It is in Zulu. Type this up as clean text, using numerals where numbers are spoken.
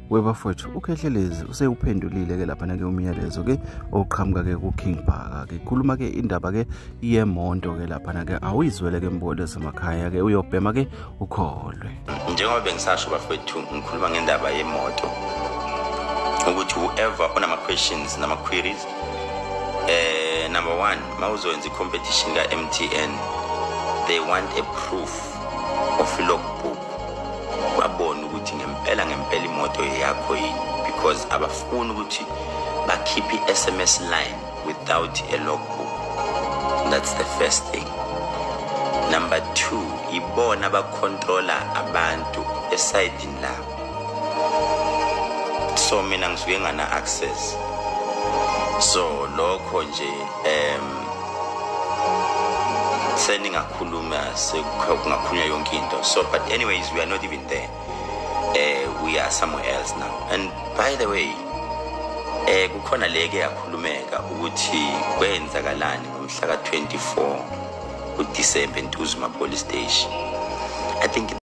Webafowethu uKhehlelezi useyuphendulile ke lapha ke umyalezo ke oqhamuka ke ku King Bhaka ke khuluma ke indaba ke yemonto ke lapha ke awuyizwele ke imbono esemakhaya ke uyobhema ke ukholwe. Njengoba bengisasho bafowethu ngikhuluma ngendaba yemoto ukuthi whoever onama questions nama queries number 1 mawuzoyenza competition ka MTN they want a proof of logbook babona ukuthi ngempela imoto yakho yini because abafuni ukuthi bakhiphe SMS line without a logbook. That's the first thing. Number 2 ibona abacontroller abantu eside la, so mina ngisuke ngana access, so lokho nje seningakhuluma sekungakhulunywa yonke into. So but anyways we are not even there, we are somewhere else now. And by the way kukhona leke yakhulumeka ukuthi kwenzakalani ngomhla ka 24 uDisemba eNtuzuma police station. I think